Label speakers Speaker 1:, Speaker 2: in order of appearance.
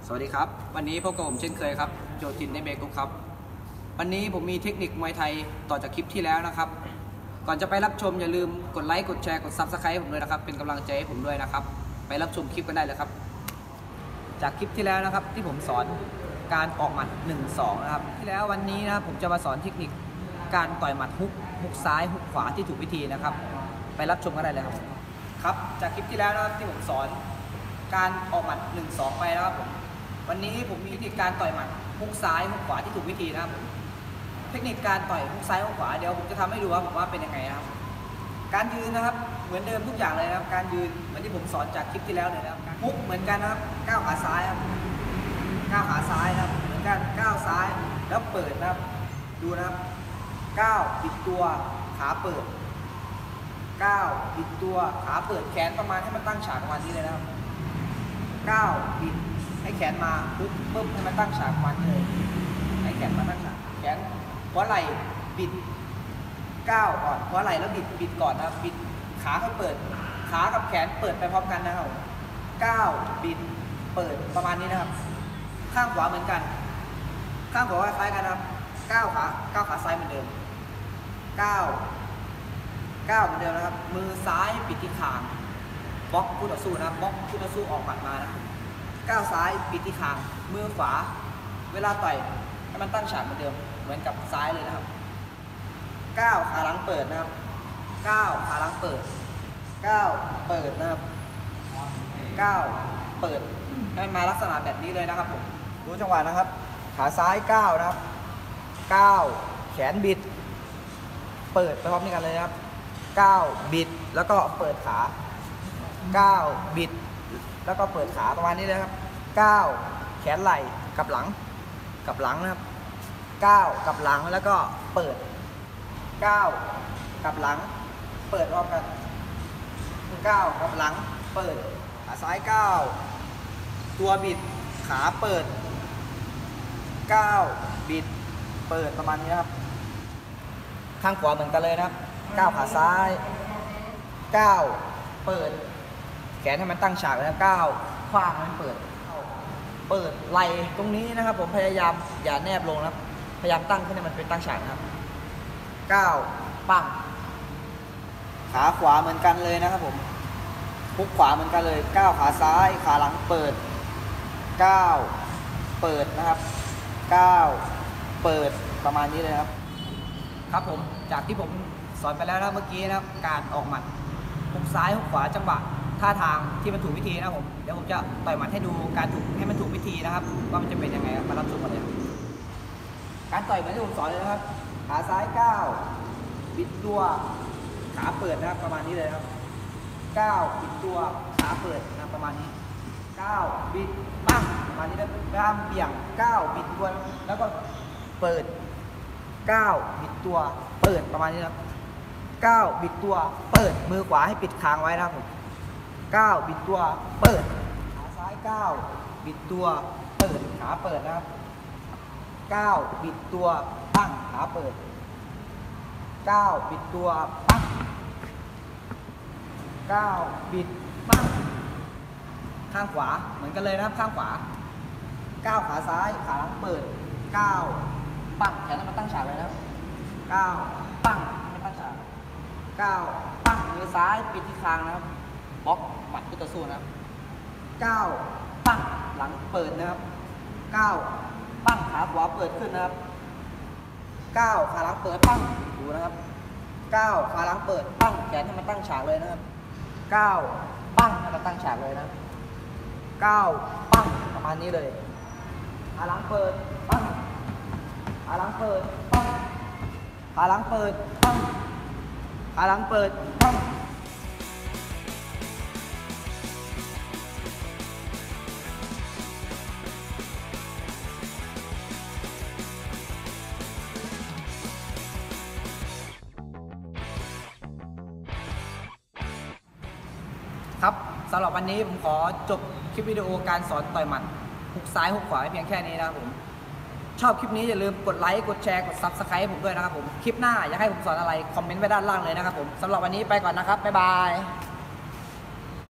Speaker 1: สวัสดีครับวันนี้พบกับผมเช่นเคยครับโจจินในเบกุครับวันนี้ผมมีเทคนิคมวยไทยต่อจากคลิปที่แล้วนะครับก่อนจะไปรับชมอย่าลืมกดไลค์กดแชร์กด Subscribe ผมด้วยนะครับเป็นกำลังใจให้ผมด้วยนะครับไปรับชมคลิปกันได้เลยครับจากคลิปที่แล้วนะครับที่ผมสอนการออกหมัด 1-2 นะครับที่แล้ววันนี้นะครับผมจะมาสอนเทคนิคการต่อยหมัดฮุกซ้ายฮุกขวาที่ถูกวิธีนะครับไปรับชมกันได้เลยครับจากคลิปที่แล้วนะครับที่ผมสอนการออกหมัด 1-2 ไปนะครับผมวันนี้ผมมีเทคนิคการต่อยหมัดฮุกซ้ายฮุกขวาที่ถูกวิธีนะครับเทคนิคการต่อยฮุกซ้ายฮุกขวาเดี๋ยวผมจะทำให้ดูว่าผมว่าเป็นยังไงนะครับการยืนนะครับเหมือนเดิมทุกอย่างเลยนะครับการยืนเหมือนที่ผมสอนจากคลิปที่แล้วเลยนะครับฮุกเหมือนกันนะครับก้าวขาซ้ายครับก้าวขาซ้ายนะครับเหมือนกันก้าวซ้ายแล้วเปิดนะครับดูนะครับก้าวบิดตัวขาเปิดก้าวบิดตัวขาเปิดแขนประมาณให้มันตั้งฉากประมาณนี้เลยนะครับก้าวบิดให้แขนมาปุ๊บให้มันตั้งฉากประมาณนี้เลยให้แขนมาตั้งฉากแขนหัวไหล่บิดก้าวก่อนหัวไหล่แล้วบิดก่อนนะครับบิดขาให้เปิดขากับแขนเปิดไปพร้อมกันนะครับก้าวบิดเปิดประมาณนี้นะครับข้างขวาเหมือนกันข้างขวาคล้ายกันนะครับก้าวขาซ้ายเหมือนเดิมก้าวเหมือนเดิมนะครับมือซ้ายปิดที่คางบล็อกคู่ต่อสู้นะครับบล็อกคู่ต่อสู้ออกหมัดมานะก้าวซ้ายปิดที่คางมือขวาเวลาต่อยให้มันตั้งฉากเหมือนเดิมเหมือนกับซ้ายเลยนะครับก้าวขาหลังเปิดนะครับก้าวขาหลังเปิดก้าวเปิดนะครับก้าวเปิดให้มาลักษณะแบบนี้เลยนะครับผมดูจังหวะนะครับขาซ้ายก้าวนะครับก้าวแขนบิดเปิดไปพร้อมกันเลยนะครับก้าวบิดแล้วก็เปิดขาก้าวบิดแล้วก็เปิดขาประมาณนี้เลยครับก้าวแขนไหล่กับหลังนะครับก้าวกับหลังแล้วก็เปิดก้าวกับหลังเปิดพร้อมกันก้าวกับหลังเปิดขาซ้ายก้าวตัวบิดขาเปิดก้าวบิดเปิดประมาณนี้นะครับข้างขวาเหมือนกันเลยนะครับก้าวขาซ้ายก้าวเปิดแขนให้มันตั้งฉากแล้วก้าวขว้างให้มันเปิดไหล่ตรงนี้นะครับผมพยายามอย่าแนบลงนะครับพยายามตั้งให้มันเป็นตั้งฉากนะครับก้าวปั้งขาขวาเหมือนกันเลยนะครับผมฮุกขวาเหมือนกันเลยก้าวขาซ้ายขาหลังเปิดก้าวเปิดนะครับก้าวเปิดประมาณนี้เลยครับผมจากที่ผมสอนไปแล้วนะเมื่อกี้นะครับการออกหมัดฮุกซ้ายฮุกขวาจังหวะท่าทางที่มันถูกวิธีนะผมเดี๋ยวผมจะต่อยหมัดให้ดูการถูกให้มันถูกวิธีนะครับว่ามันจะเป็นยังไงมารับชมกันเลยการต่อยเหมือนที่ผมสอนเลยนะครับขาซ้ายก้าวบิดตัวขาเปิดนะครับประมาณนี้เลยครับก้าวบิดตัวขาเปิดนะประมาณนี้ก้าวบิดปั้งประมาณนี้นะพยายามเบี่ยงก้าวบิดตัวแล้วก็เปิดก้าวบิดตัวเปิดประมาณนี้ครับก้าวบิดตัวเปิดมือขวาให้ปิดคางไว้นะครับผมก้าวบิดตัวเปิดขาซ้ายก้าวบิดตัวเปิดขาเปิดนะครับก้าวบิดตัวปั้งขาเปิดก้าวบิดตัวปั้งก้าวบิดปั้งข้างขวาเหมือนกันเลยนะครับข้างขวาก้าวขาซ้ายขาหลังเปิดก้าวปั้งแขนให้มันตั้งฉากเลยนะครับก้าวปั้งให้ตั้งฉากก้าวปั้งมือซ้ายปิดที่คางนะครับบล็อกหมัดคู่ต่อสู้นะครับก้าวปั้งหลังเปิดนะครับก้าวปั้งขาขวาเปิดขึ้นนะครับก้าวขาหลังเปิดปั้งดูนะครับก้าวขาหลังเปิดปั้งแขนให้มันตั้งฉากเลยนะครับก้าวปั้งให้มันตั้งฉากเลยนะก้าวปั้งประมาณนี้เลยขาหลังเปิดปั้งขาหลังเปิดปั้งขาหลังเปิดปั้งขาหลังเปิดปั้งครับสำหรับวันนี้ผมขอจบคลิปวิดีโอการสอนต่อยหมัดฮุกซ้ายฮุกขวาเพียงแค่นี้นะครับผมชอบคลิปนี้อย่าลืมกดไลค์กดแชร์กด Subscribe ให้ผมด้วยนะครับผมคลิปหน้าอยากให้ผมสอนอะไรคอมเมนต์ไว้ด้านล่างเลยนะครับผมสำหรับวันนี้ไปก่อนนะครับบ๊ายบาย